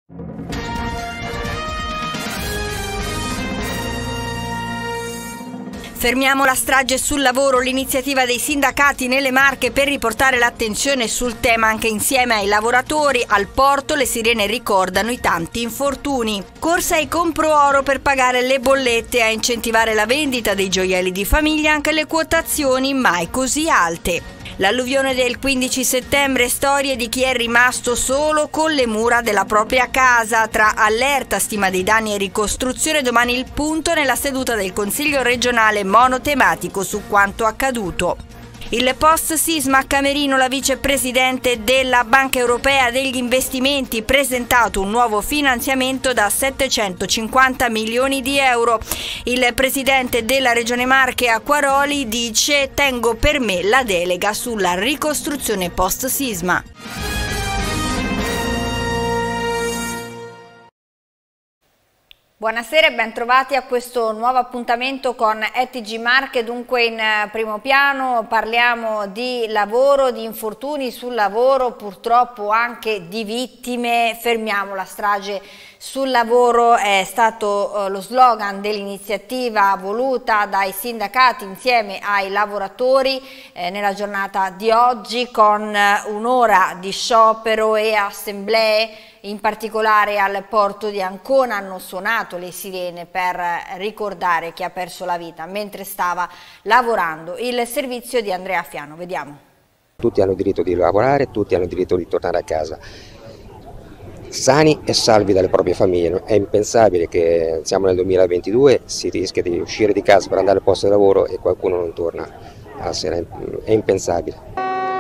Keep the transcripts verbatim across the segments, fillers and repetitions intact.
Fermiamo la strage sul lavoro, l'iniziativa dei sindacati nelle Marche per riportare l'attenzione sul tema anche insieme ai lavoratori. Al porto le sirene ricordano i tanti infortuni. Corsa ai compro oro per pagare le bollette, a incentivare la vendita dei gioielli di famiglia anche le quotazioni mai così alte. L'alluvione del quindici settembre, storie di chi è rimasto solo con le mura della propria casa. Tra allerta, stima dei danni e ricostruzione, domani il punto nella seduta del Consiglio regionale monotematico su quanto accaduto. Il post sisma a Camerino, la vicepresidente della Banca Europea degli Investimenti ha presentato un nuovo finanziamento da settecentocinquanta milioni di euro. Il presidente della Regione Marche, Acquaroli, dice: tengo per me la delega sulla ricostruzione post sisma. Buonasera e ben trovati a questo nuovo appuntamento con E T G Marche. Dunque in primo piano parliamo di lavoro, di infortuni sul lavoro, purtroppo anche di vittime. Fermiamo la strage sul lavoro è stato eh, lo slogan dell'iniziativa voluta dai sindacati insieme ai lavoratori eh, nella giornata di oggi, con eh, un'ora di sciopero e assemblee. In particolare al porto di Ancona hanno suonato le sirene per ricordare chi ha perso la vita mentre stava lavorando. Il servizio di Andrea Fiano, vediamo. Tutti hanno diritto di lavorare, tutti hanno diritto di tornare a casa sani e salvi dalle proprie famiglie. È impensabile che siamo nel duemilaventidue, si rischia di uscire di casa per andare al posto di lavoro e qualcuno non torna alla sera. È impensabile.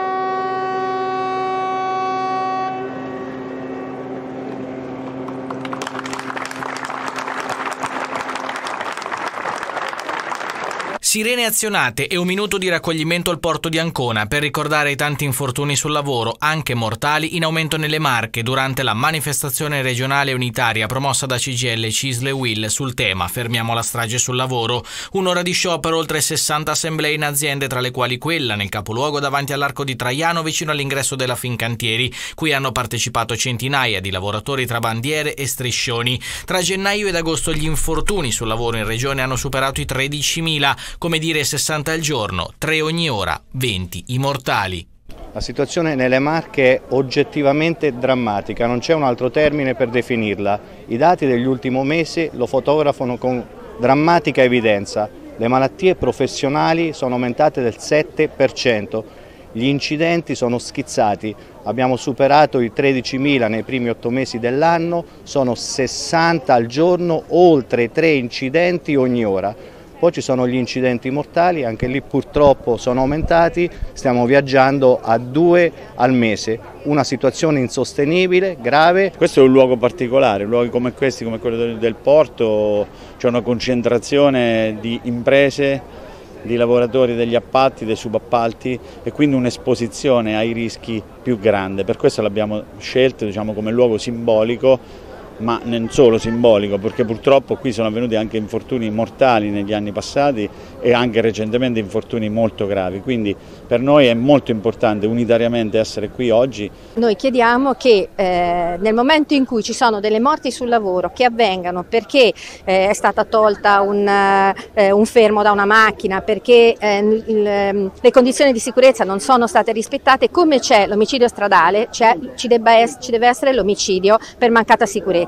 Sirene azionate e un minuto di raccoglimento al porto di Ancona per ricordare i tanti infortuni sul lavoro, anche mortali, in aumento nelle Marche durante la manifestazione regionale unitaria promossa da C G I L, C I S L e U I L sul tema Fermiamo la strage sul lavoro. Un'ora di sciopero, oltre sessanta assemblee in aziende, tra le quali quella nel capoluogo davanti all'Arco di Traiano vicino all'ingresso della Fincantieri, cui hanno partecipato centinaia di lavoratori tra bandiere e striscioni. Tra gennaio ed agosto gli infortuni sul lavoro in regione hanno superato i tredicimila, come dire sessanta al giorno, tre ogni ora, venti i mortali. La situazione nelle Marche è oggettivamente drammatica, non c'è un altro termine per definirla. I dati degli ultimi mesi lo fotografano con drammatica evidenza. Le malattie professionali sono aumentate del sette per cento, gli incidenti sono schizzati, abbiamo superato i tredicimila nei primi otto mesi dell'anno, sono sessanta al giorno, oltre tre incidenti ogni ora. Poi ci sono gli incidenti mortali, anche lì purtroppo sono aumentati, stiamo viaggiando a due al mese, una situazione insostenibile, grave. Questo è un luogo particolare, luoghi come questi, come quello del porto, c'è una concentrazione di imprese, di lavoratori degli appalti, dei subappalti e quindi un'esposizione ai rischi più grande. Per questo l'abbiamo scelto, diciamo, come luogo simbolico, ma non solo simbolico, perché purtroppo qui sono avvenuti anche infortuni mortali negli anni passati e anche recentemente infortuni molto gravi, quindi per noi è molto importante unitariamente essere qui oggi. Noi chiediamo che eh, nel momento in cui ci sono delle morti sul lavoro che avvengano perché eh, è stata tolta un, eh, un fermo da una macchina, perché eh, il, le condizioni di sicurezza non sono state rispettate, come c'è l'omicidio stradale, ci, debba es- ci deve essere l'omicidio per mancata sicurezza.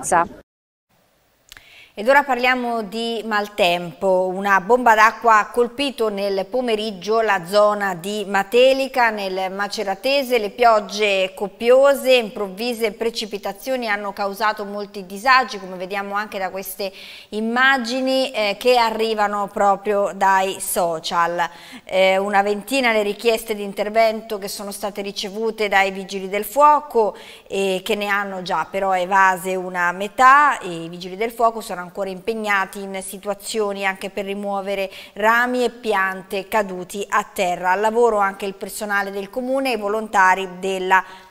Ed ora parliamo di maltempo. Una bomba d'acqua ha colpito nel pomeriggio la zona di Matelica, nel Maceratese. Le piogge copiose, improvvise precipitazioni hanno causato molti disagi, come vediamo anche da queste immagini eh, che arrivano proprio dai social. Eh, una ventina le richieste di intervento che sono state ricevute dai vigili del fuoco e che ne hanno già però evase una metà. I vigili del fuoco sono ancora impegnati in situazioni anche per rimuovere rami e piante caduti a terra. Al lavoro anche il personale del comune e i volontari della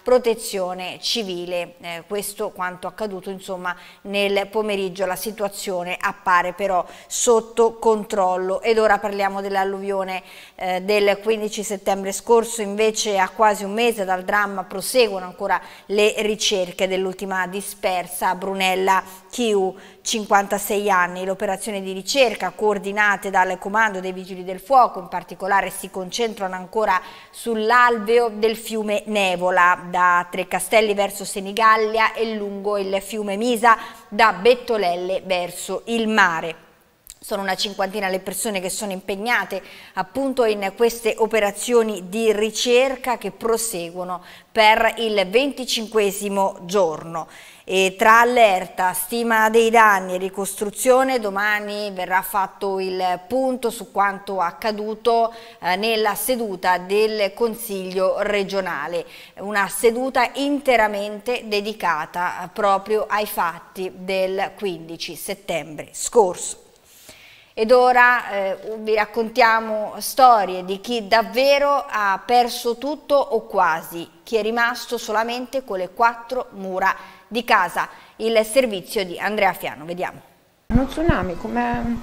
protezione civile. Eh, questo quanto accaduto insomma nel pomeriggio. La situazione appare però sotto controllo. Ed ora parliamo dell'alluvione eh, del quindici settembre scorso. Invece a quasi un mese dal dramma proseguono ancora le ricerche dell'ultima dispersa, Brunella Chiu, cinquantasei anni. Le operazioni di ricerca coordinate dal comando dei Vigili del Fuoco in particolare si concentrano ancora sull'alveo del fiume Nevola da Treccastelli verso Senigallia e lungo il fiume Misa da Bettolelle verso il mare. Sono una cinquantina le persone che sono impegnate appunto in queste operazioni di ricerca che proseguono per il venticinquesimo giorno. E tra allerta, stima dei danni e ricostruzione, domani verrà fatto il punto su quanto accaduto eh, nella seduta del Consiglio regionale, una seduta interamente dedicata eh, proprio ai fatti del quindici settembre scorso. Ed ora eh, vi raccontiamo storie di chi davvero ha perso tutto o quasi, chi è rimasto solamente con le quattro mura di casa. Il servizio di Andrea Fiano, vediamo. Uno tsunami, come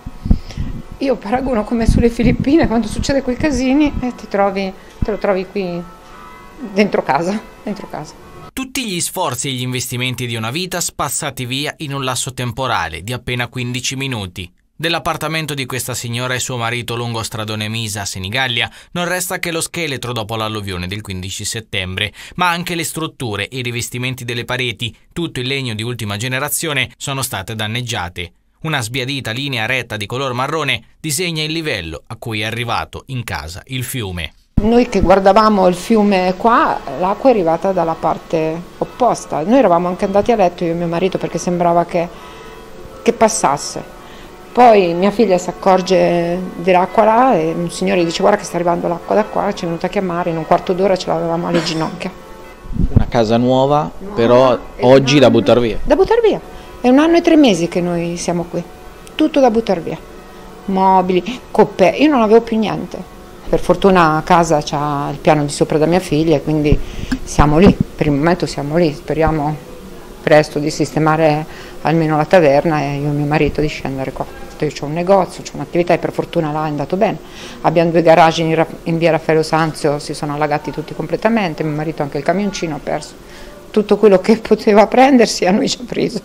io paragono come sulle Filippine, quando succede quei casini e ti trovi, te lo trovi qui dentro casa, dentro casa. Tutti gli sforzi e gli investimenti di una vita spazzati via in un lasso temporale di appena quindici minuti. Dell'appartamento di questa signora e suo marito lungo Stradone Misa a Senigallia non resta che lo scheletro dopo l'alluvione del quindici settembre, ma anche le strutture e i rivestimenti delle pareti, tutto in legno di ultima generazione, sono state danneggiate. Una sbiadita linea retta di color marrone disegna il livello a cui è arrivato in casa il fiume. Noi che guardavamo il fiume qua, l'acqua è arrivata dalla parte opposta. Noi eravamo anche andati a letto, io e mio marito, perché sembrava che, che passasse. Poi mia figlia si accorge dell'acqua là e un signore dice: guarda che sta arrivando l'acqua da qua, ci è venuta a chiamare, in un quarto d'ora ce l'avevamo alle ginocchia. Una casa nuova, nuova però oggi da buttare via. Da buttare via, è un anno e tre mesi che noi siamo qui, tutto da buttare via, mobili, coppe, io non avevo più niente. Per fortuna a casa c'ha il piano di sopra da mia figlia, quindi siamo lì, per il momento siamo lì, speriamo presto di sistemare almeno la taverna e io e mio marito di scendere qua. Io ho un negozio, ho un'attività e per fortuna là è andato bene. Abbiamo due garage in, in via Raffaello Sanzio, si sono allagati tutti completamente, mio marito anche il camioncino ha perso. Tutto quello che poteva prendersi a noi ci ha preso.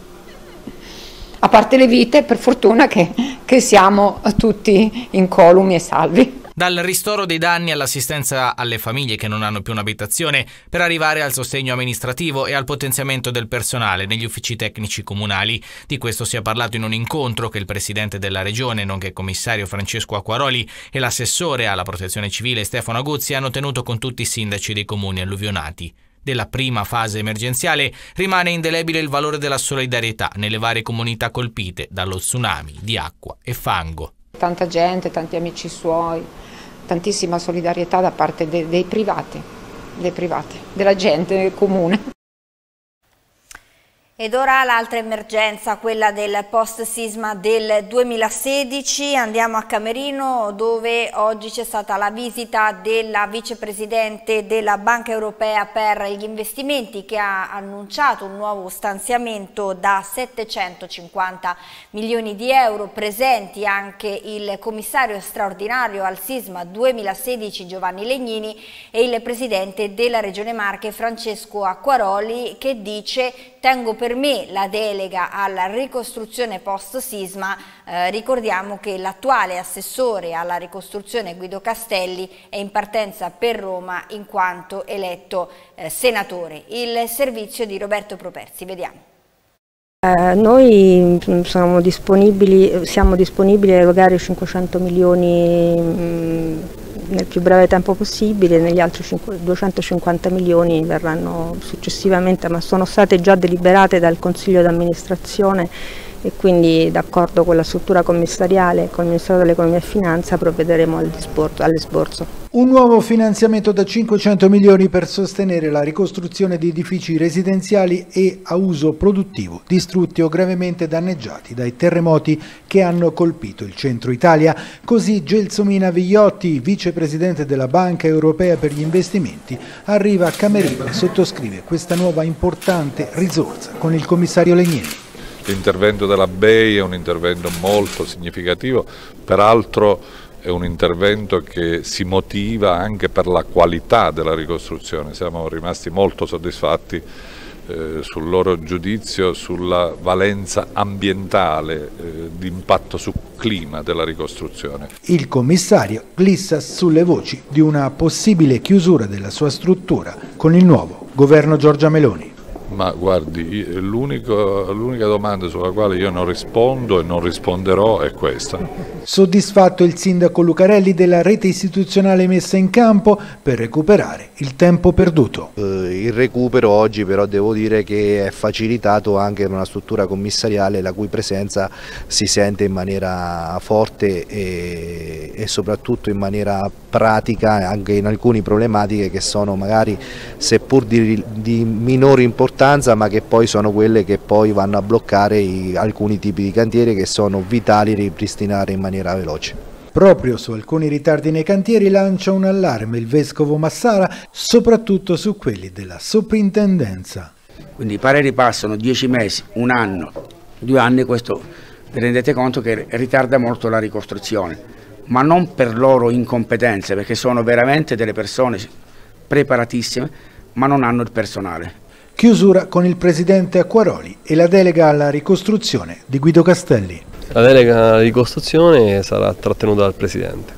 A parte le vite, per fortuna che, che siamo tutti incolumi e salvi. Dal ristoro dei danni all'assistenza alle famiglie che non hanno più un'abitazione, per arrivare al sostegno amministrativo e al potenziamento del personale negli uffici tecnici comunali. Di questo si è parlato in un incontro che il presidente della regione, nonché commissario Francesco Acquaroli, e l'assessore alla protezione civile Stefano Aguzzi hanno tenuto con tutti i sindaci dei comuni alluvionati. Della prima fase emergenziale rimane indelebile il valore della solidarietà nelle varie comunità colpite dallo tsunami di acqua e fango. Tanta gente, tanti amici suoi, tantissima solidarietà da parte de, dei privati, dei privati, della gente comune. Ed ora l'altra emergenza, quella del post-sisma del duemilasedici. Andiamo a Camerino, dove oggi c'è stata la visita della vicepresidente della Banca Europea per gli investimenti, che ha annunciato un nuovo stanziamento da settecentocinquanta milioni di euro. Presenti anche il commissario straordinario al sisma duemilasedici Giovanni Legnini e il presidente della Regione Marche Francesco Acquaroli, che dice: tengo per me la delega alla ricostruzione post-sisma. Eh, ricordiamo che l'attuale assessore alla ricostruzione Guido Castelli è in partenza per Roma in quanto eletto eh, senatore. Il servizio di Roberto Properzi, vediamo. Eh, noi siamo disponibili, siamo disponibili a erogare cinquecento milioni mh, nel più breve tempo possibile, negli altri duecentocinquanta milioni verranno successivamente, ma sono state già deliberate dal Consiglio d'amministrazione e quindi d'accordo con la struttura commissariale e con il Ministero dell'Economia e Finanza provvederemo all'esborso. Un nuovo finanziamento da cinquecento milioni per sostenere la ricostruzione di edifici residenziali e a uso produttivo distrutti o gravemente danneggiati dai terremoti che hanno colpito il centro Italia. Così Gelsomina Vigliotti, vicepresidente della Banca Europea per gli Investimenti, arriva a Camerino e sottoscrive questa nuova importante risorsa con il commissario Legnini. L'intervento della B E I è un intervento molto significativo, peraltro è un intervento che si motiva anche per la qualità della ricostruzione. Siamo rimasti molto soddisfatti eh, sul loro giudizio sulla valenza ambientale, eh, di impatto sul clima della ricostruzione. Il commissario glissa sulle voci di una possibile chiusura della sua struttura con il nuovo governo Giorgia Meloni. Ma guardi, l'unica domanda sulla quale io non rispondo e non risponderò è questa. Soddisfatto il sindaco Lucarelli della rete istituzionale messa in campo per recuperare il tempo perduto. Eh, il recupero oggi però devo dire che è facilitato anche da una struttura commissariale la cui presenza si sente in maniera forte e, e soprattutto in maniera pratica anche in alcune problematiche che sono magari seppur di, di minore importanza ma che poi sono quelle che poi vanno a bloccare i, alcuni tipi di cantieri che sono vitali ripristinare in maniera veloce. Proprio su alcuni ritardi nei cantieri lancia un allarme il vescovo Massara, soprattutto su quelli della soprintendenza. Quindi i pareri passano dieci mesi, un anno, due anni, questo vi rendete conto che ritarda molto la ricostruzione, ma non per loro incompetenze, perché sono veramente delle persone preparatissime, ma non hanno il personale. Chiusura con il presidente Acquaroli e la delega alla ricostruzione di Guido Castelli. La delega alla ricostruzione sarà trattenuta dal presidente.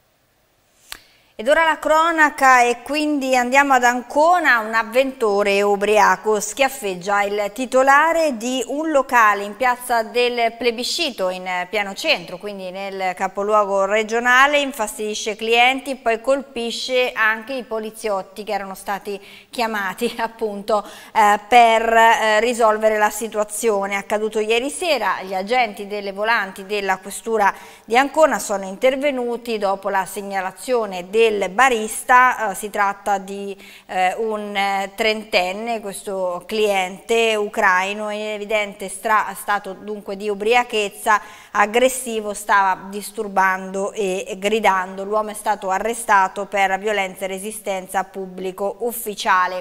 Ed ora la cronaca e quindi andiamo ad Ancona. Un avventore ubriaco schiaffeggia il titolare di un locale in piazza del Plebiscito in piano centro, quindi nel capoluogo regionale, infastidisce clienti, poi colpisce anche i poliziotti che erano stati chiamati appunto eh, per eh, risolvere la situazione. Accaduto ieri sera, gli agenti delle volanti della questura di Ancona sono intervenuti dopo la segnalazione del del barista. Eh, si tratta di eh, un eh, trentenne, questo cliente ucraino in evidente stato dunque di ubriachezza, aggressivo, stava disturbando e, e gridando. L'uomo è stato arrestato per violenza e resistenza a pubblico ufficiale.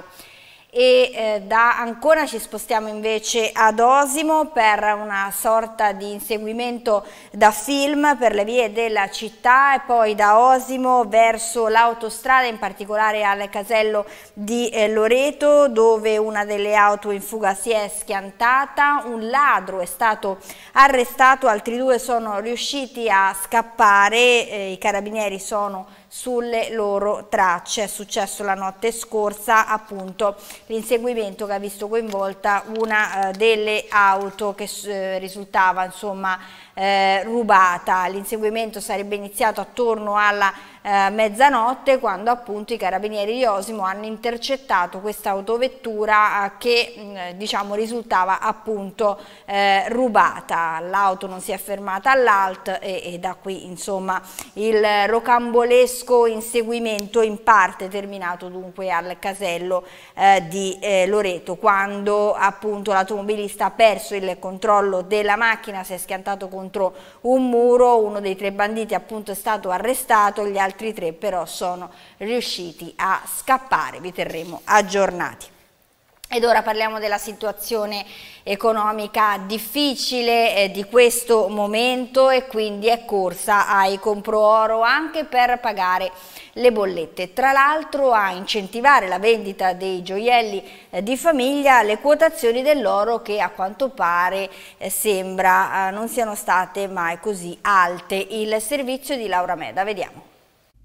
E eh, da Ancona ci spostiamo invece ad Osimo per una sorta di inseguimento da film per le vie della città e poi da Osimo verso l'autostrada, in particolare al casello di eh, Loreto, dove una delle auto in fuga si è schiantata, un ladro è stato arrestato, altri due sono riusciti a scappare, eh, i carabinieri sono sulle loro tracce. È successo la notte scorsa appunto l'inseguimento che ha visto coinvolta una uh, delle auto che uh, risultava insomma eh, rubata. L'inseguimento sarebbe iniziato attorno alla eh, mezzanotte, quando appunto i carabinieri di Osimo hanno intercettato questa autovettura eh, che mh, diciamo risultava appunto eh, rubata. L'auto non si è fermata all'A L T e, e da qui insomma il rocambolesco inseguimento in parte terminato dunque al casello eh, di eh, Loreto, quando appunto l'automobilista ha perso il controllo della macchina, si è schiantato contro un muro. Uno dei tre banditi appunto è stato arrestato, gli altri tre però sono riusciti a scappare. Vi terremo aggiornati. Ed ora parliamo della situazione economica difficile eh, di questo momento, e quindi è corsa ai compro oro anche per pagare le bollette. Tra l'altro, a incentivare la vendita dei gioielli eh, di famiglia, le quotazioni dell'oro, che a quanto pare eh, sembra eh, non siano state mai così alte. Il servizio di Laura Meda, vediamo.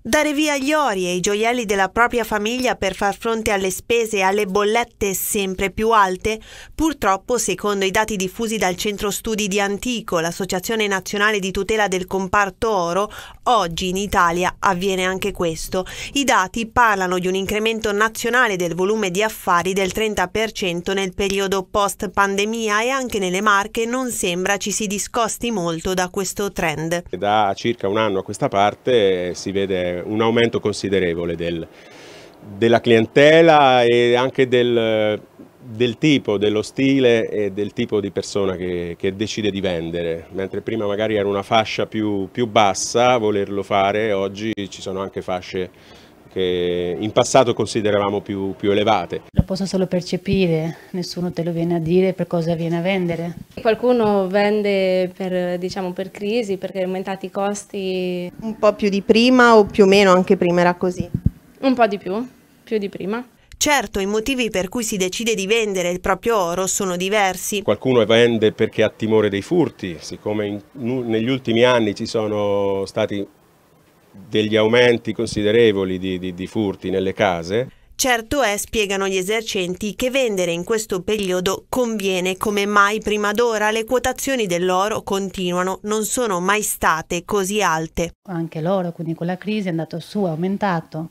Dare via gli ori e i gioielli della propria famiglia per far fronte alle spese e alle bollette sempre più alte? Purtroppo, secondo i dati diffusi dal Centro Studi di Antico, l'Associazione Nazionale di Tutela del Comparto Oro, oggi in Italia avviene anche questo. I dati parlano di un incremento nazionale del volume di affari del trenta per cento nel periodo post-pandemia e anche nelle Marche non sembra ci si discosti molto da questo trend. Da circa un anno a questa parte si vede un aumento considerevole del, della clientela e anche del, del tipo, dello stile e del tipo di persona che, che decide di vendere. Mentre prima magari era una fascia più, più bassa a volerlo fare, oggi ci sono anche fasce che in passato consideravamo più, più elevate. Lo posso solo percepire, nessuno te lo viene a dire per cosa viene a vendere. Qualcuno vende per, diciamo, per crisi, perché sono aumentati i costi. Un po' più di prima o più o meno anche prima era così? Un po' di più, più di prima. Certo, i motivi per cui si decide di vendere il proprio oro sono diversi. Qualcuno vende perché ha timore dei furti, siccome in, negli ultimi anni ci sono stati degli aumenti considerevoli di, di, di furti nelle case. Certo è, spiegano gli esercenti, che vendere in questo periodo conviene come mai prima d'ora. Le quotazioni dell'oro continuano, non sono mai state così alte. Anche l'oro, quindi con la crisi, è andato su, è aumentato.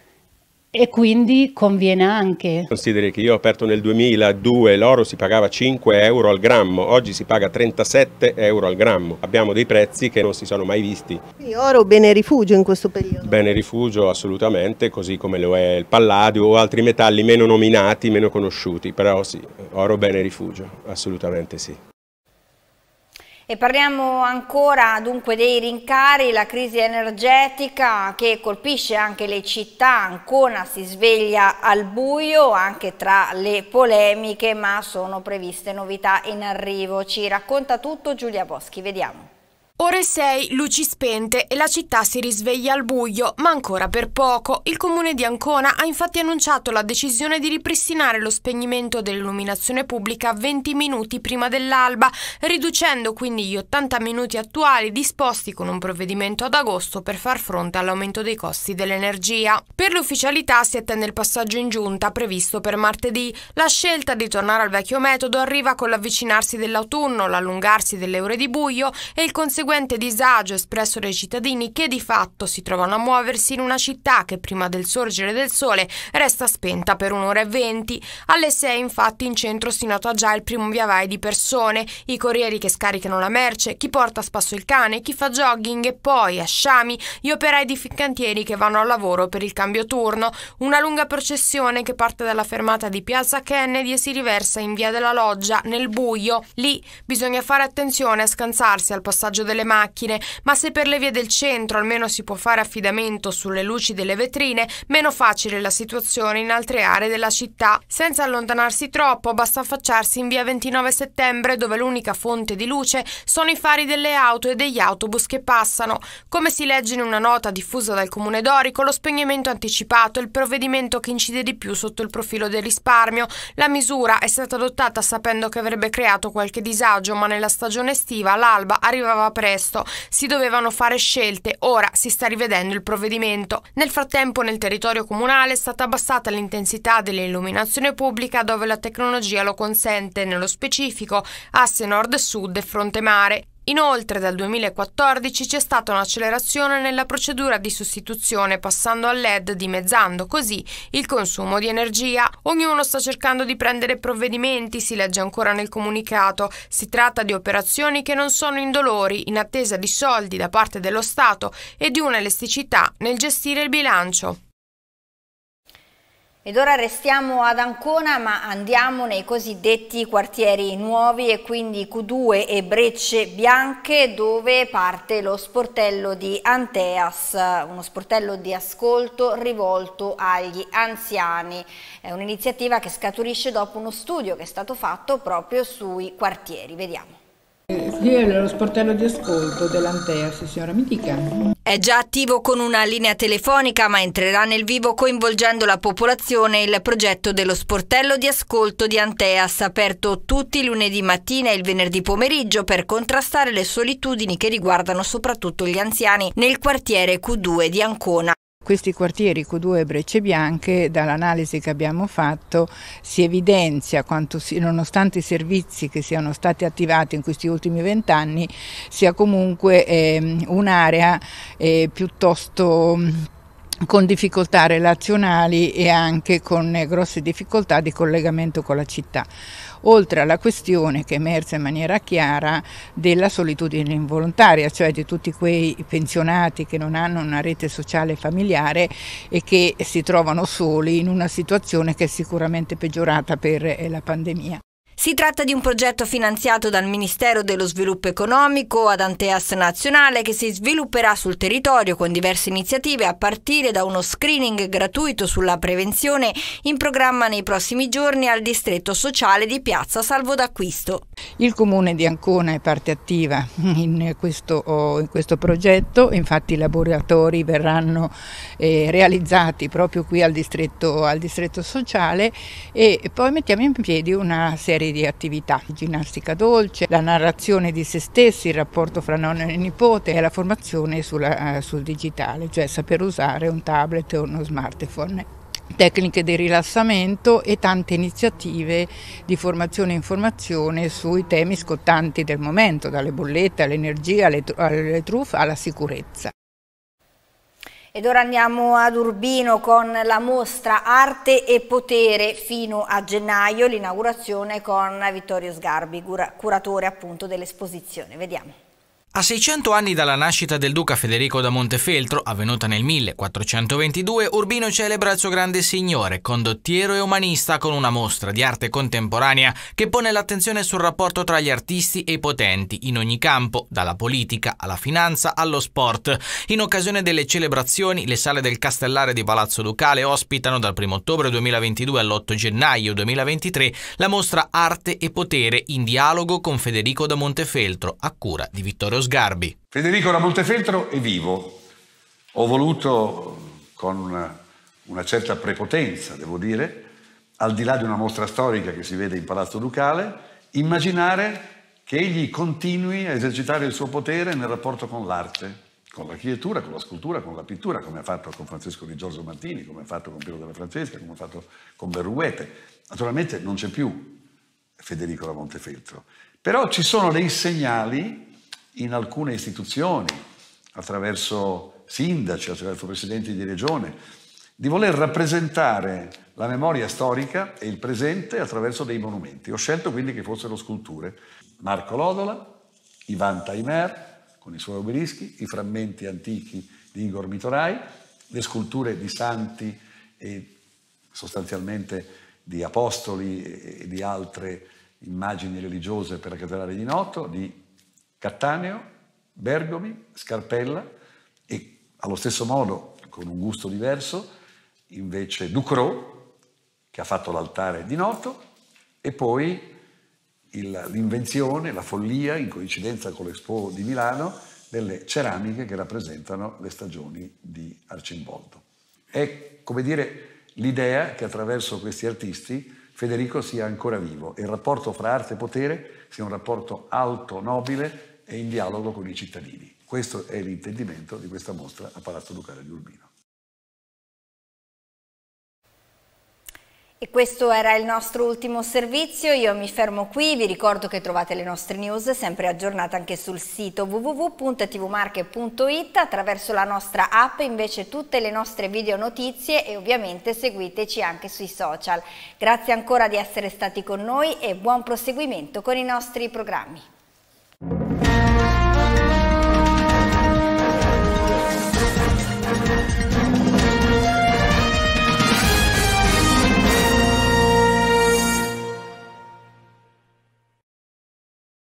E quindi conviene anche. Consideri che io ho aperto nel duemiladue, l'oro si pagava cinque euro al grammo, oggi si paga trentasette euro al grammo. Abbiamo dei prezzi che non si sono mai visti. Quindi oro bene rifugio in questo periodo? Bene rifugio assolutamente, così come lo è il palladio o altri metalli meno nominati, meno conosciuti, però sì, oro bene rifugio, assolutamente sì. E parliamo ancora dunque dei rincari, la crisi energetica che colpisce anche le città. Ancona si sveglia al buio anche tra le polemiche, ma sono previste novità in arrivo. Ci racconta tutto Giulia Boschi, vediamo. Ore sei, luci spente e la città si risveglia al buio, ma ancora per poco. Il comune di Ancona ha infatti annunciato la decisione di ripristinare lo spegnimento dell'illuminazione pubblica venti minuti prima dell'alba, riducendo quindi gli ottanta minuti attuali disposti con un provvedimento ad agosto per far fronte all'aumento dei costi dell'energia. Per l'ufficialità si attende il passaggio in giunta previsto per martedì. La scelta di tornare al vecchio metodo arriva con l'avvicinarsi dell'autunno, l'allungarsi delle ore di buio e il conseguente disagio espresso dai cittadini che di fatto si trovano a muoversi in una città che prima del sorgere del sole resta spenta per un'ora e venti. Alle sei infatti in centro si nota già il primo viavai di persone, i corrieri che scaricano la merce, chi porta a spasso il cane, chi fa jogging e poi, a sciami, gli operai di cantieri che vanno al lavoro per il cambio turno. Una lunga processione che parte dalla fermata di Piazza Kennedy e si riversa in via della Loggia nel buio. Lì bisogna fare attenzione a scansarsi al passaggio delle macchine, ma se per le vie del centro almeno si può fare affidamento sulle luci delle vetrine, meno facile la situazione in altre aree della città. Senza allontanarsi troppo, basta affacciarsi in via ventinove settembre, dove l'unica fonte di luce sono i fari delle auto e degli autobus che passano. Come si legge in una nota diffusa dal Comune Dorico, lo spegnimento anticipato è il provvedimento che incide di più sotto il profilo del risparmio. La misura è stata adottata sapendo che avrebbe creato qualche disagio, ma nella stagione estiva l'alba arrivava presto, si dovevano fare scelte, ora si sta rivedendo il provvedimento. Nel frattempo nel territorio comunale è stata abbassata l'intensità dell'illuminazione pubblica dove la tecnologia lo consente, nello specifico asse nord-sud e fronte mare. Inoltre dal duemilaquattordici c'è stata un'accelerazione nella procedura di sostituzione passando al L E D, dimezzando così il consumo di energia. Ognuno sta cercando di prendere provvedimenti, si legge ancora nel comunicato. Si tratta di operazioni che non sono indolori, in attesa di soldi da parte dello Stato e di un'elasticità nel gestire il bilancio. Ed ora restiamo ad Ancona, ma andiamo nei cosiddetti quartieri nuovi e quindi Q due e Brecce Bianche, dove parte lo sportello di Anteas, uno sportello di ascolto rivolto agli anziani. È un'iniziativa che scaturisce dopo uno studio che è stato fatto proprio sui quartieri. Vediamo. Sì, è lo sportello di ascolto dell'Anteas, signora, mi dica. È già attivo con una linea telefonica, ma entrerà nel vivo coinvolgendo la popolazione il progetto dello sportello di ascolto di Anteas, aperto tutti i lunedì mattina e il venerdì pomeriggio per contrastare le solitudini che riguardano soprattutto gli anziani nel quartiere Q due di Ancona. Questi quartieri Q due e Brecce Bianche, dall'analisi che abbiamo fatto, si evidenzia quanto, si, nonostante i servizi che siano stati attivati in questi ultimi vent'anni, sia comunque eh, un'area eh, piuttosto con difficoltà relazionali e anche con eh, grosse difficoltà di collegamento con la città. Oltre alla questione che è emersa in maniera chiara della solitudine involontaria, cioè di tutti quei pensionati che non hanno una rete sociale familiare e che si trovano soli in una situazione che è sicuramente peggiorata per la pandemia. Si tratta di un progetto finanziato dal Ministero dello Sviluppo Economico ad Anteas Nazionale che si svilupperà sul territorio con diverse iniziative a partire da uno screening gratuito sulla prevenzione in programma nei prossimi giorni al distretto sociale di Piazza Salvo d'Acquisto. Il Comune di Ancona è parte attiva in questo, in questo progetto, infatti i laboratori verranno eh, realizzati proprio qui al distretto, al distretto sociale e poi mettiamo in piedi una serie di attività, ginnastica dolce, la narrazione di se stessi, il rapporto fra nonno e nipote e la formazione sulla, sul digitale, cioè saper usare un tablet o uno smartphone. Tecniche di rilassamento e tante iniziative di formazione e informazione sui temi scottanti del momento, dalle bollette all'energia, alle, alle truffe, alla sicurezza. Ed ora andiamo ad Urbino con la mostra Arte e Potere fino a gennaio, l'inaugurazione con Vittorio Sgarbi, cura curatore appunto dell'esposizione. Vediamo. A seicento anni dalla nascita del duca Federico da Montefeltro, avvenuta nel millequattrocentoventidue, Urbino celebra il suo grande signore, condottiero e umanista, con una mostra di arte contemporanea che pone l'attenzione sul rapporto tra gli artisti e i potenti in ogni campo, dalla politica alla finanza allo sport. In occasione delle celebrazioni, le sale del Castellare di Palazzo Ducale ospitano dal primo ottobre duemilaventidue all'otto gennaio duemilaventitré la mostra Arte e Potere in dialogo con Federico da Montefeltro, a cura di Vittorio Sgarbi. Federico da Montefeltro è vivo. Ho voluto, con una, una certa prepotenza, devo dire, al di là di una mostra storica che si vede in Palazzo Ducale, immaginare che egli continui a esercitare il suo potere nel rapporto con l'arte, con l'architettura, con la scultura, con la pittura, come ha fatto con Francesco di Giorgio Martini, come ha fatto con Piero della Francesca, come ha fatto con Berruguete. Naturalmente non c'è più Federico da Montefeltro, però ci sono dei segnali in alcune istituzioni, attraverso sindaci, attraverso presidenti di regione, di voler rappresentare la memoria storica e il presente attraverso dei monumenti. Ho scelto quindi che fossero sculture. Marco Lodola, Ivan Taimer, con i suoi obelischi, i frammenti antichi di Igor Mitorai, le sculture di santi e sostanzialmente di apostoli e di altre immagini religiose per la cattedrale di Noto, di Cattaneo, Bergomi, Scarpella e allo stesso modo, con un gusto diverso, invece Ducrot, che ha fatto l'altare di Noto, e poi l'invenzione, la follia, in coincidenza con l'Expo di Milano, delle ceramiche che rappresentano le stagioni di Arcimboldo. È, come dire, l'idea che attraverso questi artisti Federico sia ancora vivo e il rapporto fra arte e potere sia un rapporto alto, nobile e in dialogo con i cittadini. Questo è l'intendimento di questa mostra a Palazzo Ducale di Urbino. E questo era il nostro ultimo servizio, io mi fermo qui, vi ricordo che trovate le nostre news sempre aggiornate anche sul sito w w w punto t v marche punto it, attraverso la nostra app invece tutte le nostre video notizie e ovviamente seguiteci anche sui social. Grazie ancora di essere stati con noi e buon proseguimento con i nostri programmi.